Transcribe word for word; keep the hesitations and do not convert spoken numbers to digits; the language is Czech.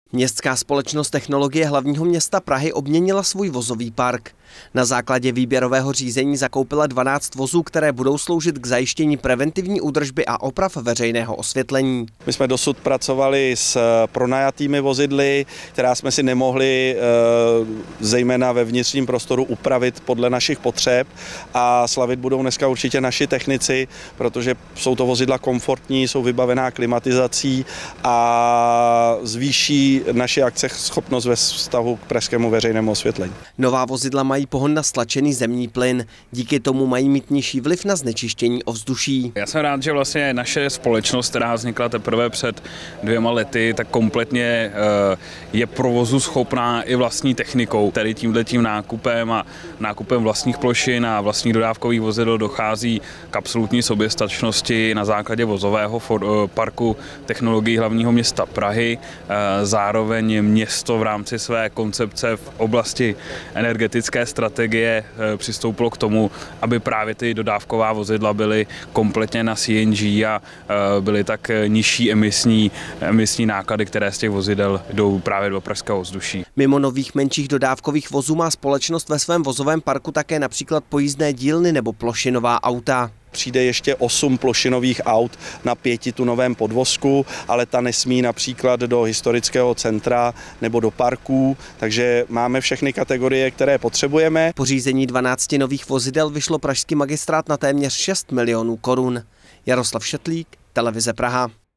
Městská společnost Technologie hlavního města Prahy obměnila svůj vozový park. Na základě výběrového řízení zakoupila dvanáct vozů, které budou sloužit k zajištění preventivní údržby a oprav veřejného osvětlení. My jsme dosud pracovali s pronajatými vozidly, která jsme si nemohli zejména ve vnitřním prostoru upravit podle našich potřeb, a slavit budou dneska určitě naši technici, protože jsou to vozidla komfortní, jsou vybavená klimatizací a zvýší naši akceschopnost ve vztahu k pražskému veřejnému osvětlení. Nová vozidla mají pohon na stlačený zemní plyn. Díky tomu mají mít nižší vliv na znečištění ovzduší. Já jsem rád, že vlastně naše společnost, která vznikla teprve před dvěma lety, tak kompletně je provozu schopná i vlastní technikou. Tady tímhletím nákupem a nákupem vlastních plošin a vlastních dodávkových vozidel dochází k absolutní soběstačnosti na základě vozového parku Technologií hlavního města Prahy. Zároveň město v rámci své koncepce v oblasti energetické strategie přistoupilo k tomu, aby právě ty dodávková vozidla byly kompletně na C N G a byly tak nižší emisní, emisní náklady, které z těch vozidel jdou právě do pražského ovzduší. Mimo nových menších dodávkových vozů má společnost ve svém vozovém parku také například pojízdné dílny nebo plošinová auta. Přijde ještě osm plošinových aut na pětitunovém podvozku, ale ta nesmí například do historického centra nebo do parků, takže máme všechny kategorie, které potřebujeme. Pořízení dvanácti nových vozidel vyšlo pražský magistrát na téměř šest milionů korun. Jaroslav Šetlík, Televize Praha.